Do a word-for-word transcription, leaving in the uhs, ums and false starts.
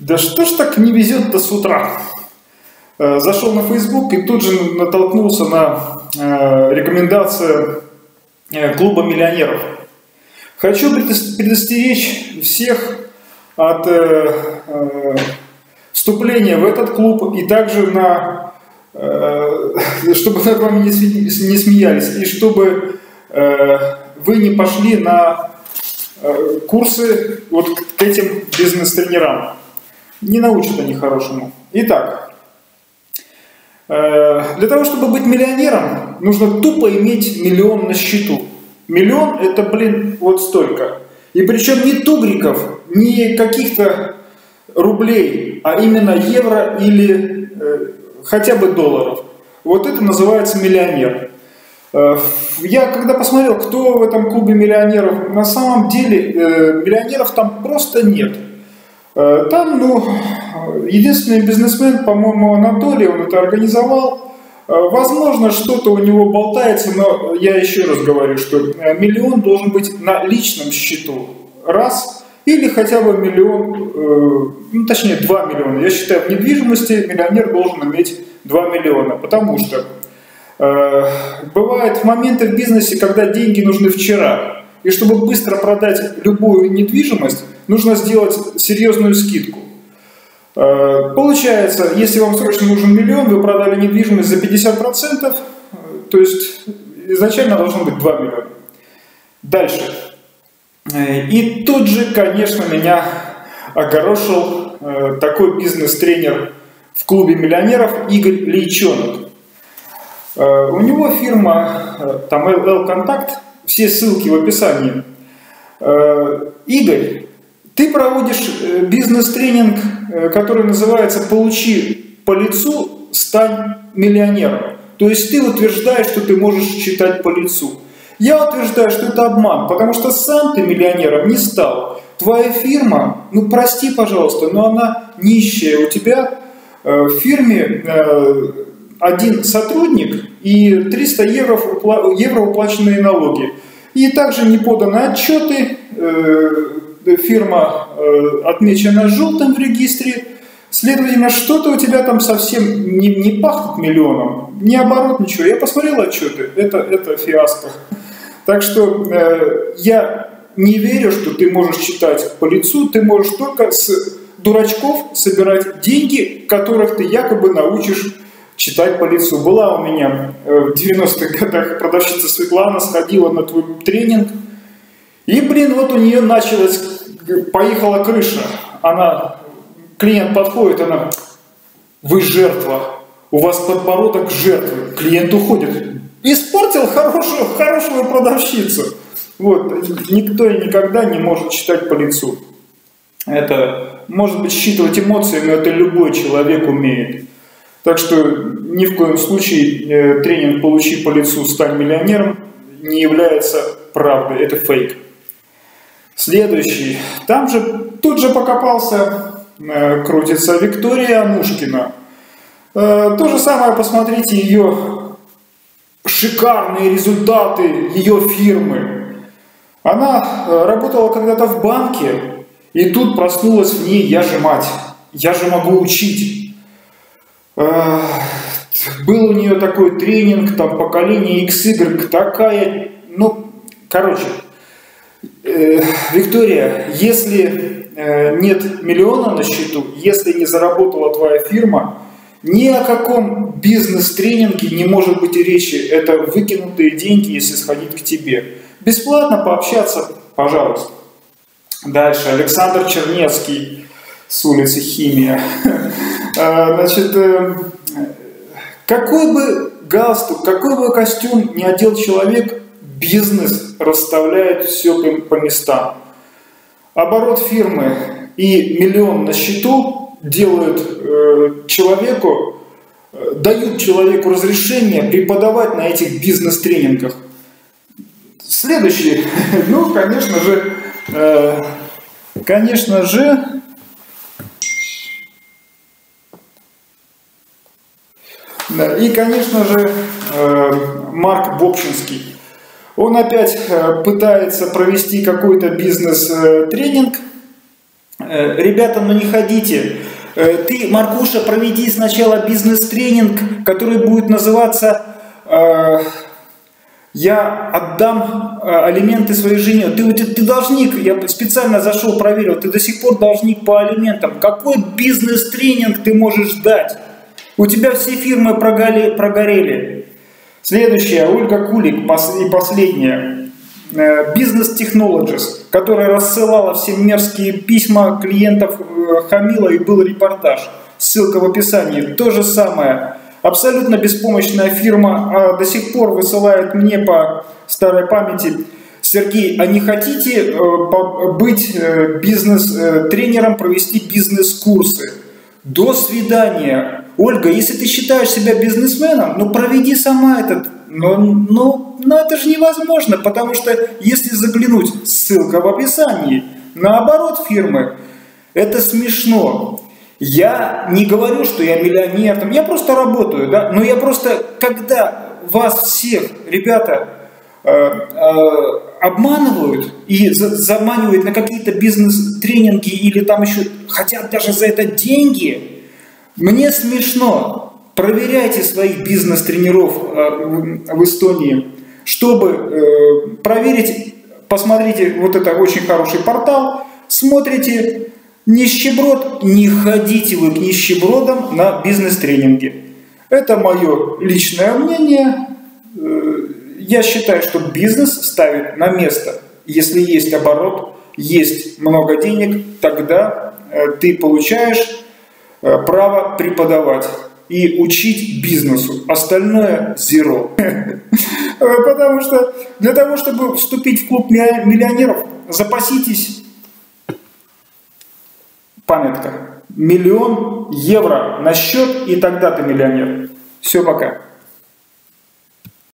Да что ж так не везет-то с утра? Зашел на Facebook и тут же натолкнулся на рекомендацию клуба миллионеров. Хочу предостеречь всех от вступления в этот клуб и также на, чтобы над вами не смеялись, и чтобы вы не пошли на курсы вот к этим бизнес-тренерам. Не научат они хорошему. Итак, для того, чтобы быть миллионером, нужно тупо иметь миллион на счету. Миллион — это, блин, вот столько. И причем не тугриков, не каких-то рублей, а именно евро или э, хотя бы долларов. Вот это называется миллионер. Э, я когда посмотрел, кто в этом клубе миллионеров, на самом деле э, миллионеров там просто нет. Э, там, ну, единственный бизнесмен, по-моему, Анатолий, он это организовал. Э, возможно, что-то у него болтается, но я еще раз говорю, что миллион должен быть на личном счету. Раз. Или хотя бы миллион, э, ну точнее два миллиона. Я считаю, в недвижимости миллионер должен иметь два миллиона. Потому что э, бывают моменты в бизнесе, когда деньги нужны вчера. И чтобы быстро продать любую недвижимость, нужно сделать серьезную скидку. Э, получается, если вам срочно нужен миллион, вы продали недвижимость за пятьдесят процентов, э, то есть изначально должно быть два миллиона. Дальше. И тут же, конечно, меня огорошил э, такой бизнес-тренер в клубе миллионеров Игорь Лейчонок. Э, у него фирма, э, там L-Contact, все ссылки в описании. Э, Игорь, ты проводишь э, бизнес-тренинг, э, который называется «Получи по лицу, стань миллионером». То есть ты утверждаешь, что ты можешь читать по лицу. Я утверждаю, что это обман, потому что сам ты миллионером не стал. Твоя фирма, ну прости, пожалуйста, но она нищая. У тебя э, в фирме э, один сотрудник и триста евро, евро уплаченные налоги. И также не поданы отчеты, э, фирма э, отмечена желтым в регистре. Следовательно, что-то у тебя там совсем не, не пахнет миллионом, не оборот, ничего. Я посмотрел отчеты, это, это фиаско. Так что э, я не верю, что ты можешь читать по лицу, ты можешь только с дурачков собирать деньги, которых ты якобы научишь читать по лицу. Была у меня э, в девяностых годах продавщица Светлана, сходила на твой тренинг, и, блин, вот у нее началась, поехала крыша. Она, клиент подходит, она: вы жертва, у вас подбородок жертвы. Клиент уходит. Испортил хорошую, хорошую продавщицу. Вот. Никто и никогда не может читать по лицу. Это может быть считывать эмоции, но это любой человек умеет. Так что ни в коем случае тренинг «Получи по лицу, стань миллионером» не является правдой. Это фейк. Следующий. Там же, тут же покопался, крутится Виктория Анушкина. То же самое, посмотрите ее шикарные результаты ее фирмы. Она работала когда-то в банке, и тут проснулась в ней: я же мать, я же могу учить. Был у нее такой тренинг, там поколение икс игрек, такая, ну, короче, Виктория, если нет миллиона на счету, если не заработала твоя фирма, ни о каком бизнес-тренинге не может быть и речи. Это выкинутые деньги, если сходить к тебе. Бесплатно пообщаться, пожалуйста. Дальше. Александр Чернецкий с улицы Химия. Значит, какой бы галстук, какой бы костюм ни одел человек, бизнес расставляет все по местам. Оборот фирмы и миллион на счету делают э, человеку, э, дают человеку разрешение преподавать на этих бизнес-тренингах. Следующий, ну, конечно же, э, конечно же, да, и, конечно же, э, Марк Бобшинский. Он опять э, пытается провести какой-то бизнес-тренинг. Ребята, ну не ходите. Ты, Маркуша, проведи сначала бизнес-тренинг, который будет называться э, «Я отдам алименты своей жене». Ты, ты, ты должник, я специально зашел, проверил, ты до сих пор должник по алиментам. Какой бизнес-тренинг ты можешь дать? У тебя все фирмы прогорели. прогорели. Следующая, Ольга Кулик, пос, и последняя. Business Technologies, которая рассылала все мерзкие письма клиентов, хамила, и был репортаж. Ссылка в описании. То же самое. Абсолютно беспомощная фирма, а до сих пор высылает мне по старой памяти: Сергей, а не хотите э, быть э, бизнес-тренером, провести бизнес-курсы? До свидания. Ольга, если ты считаешь себя бизнесменом, ну проведи сама этот. Но, но, но это же невозможно, потому что если заглянуть, ссылка в описании, наоборот фирмы, это смешно. Я не говорю, что я миллионер, там, я просто работаю, да, но я просто, когда вас всех, ребята, э, э, обманывают и за, заманивают на какие-то бизнес-тренинги или там еще хотят даже за это деньги, мне смешно. Проверяйте своих бизнес-тренеров э, в Эстонии, чтобы э, проверить, посмотрите, вот это очень хороший портал, смотрите нищеброд, не ходите вы к нищебродам на бизнес-тренинги. Это мое личное мнение. Я считаю, что бизнес ставит на место. Если есть оборот, есть много денег, тогда ты получаешь право преподавать и учить бизнесу. Остальное зеро. Потому что для того, чтобы вступить в клуб миллионеров, запаситесь, памятка, миллион евро на счет, и тогда ты миллионер. Все, пока.